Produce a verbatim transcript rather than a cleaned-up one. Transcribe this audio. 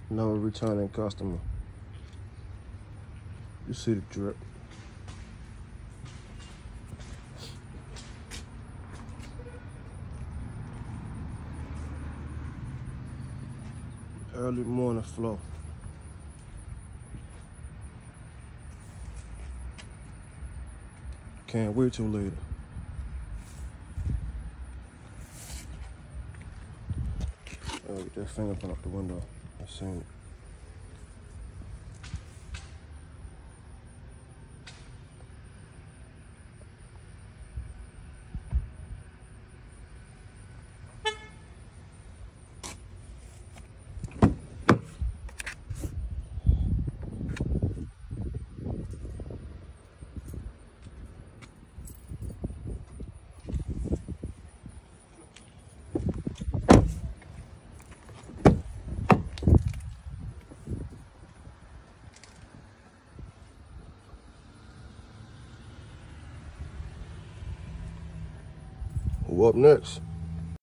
No returning customer. You see the drip. Early morning flow. Can't wait till later. Oh, get that fingerprint out the window. I seen it. Who up next?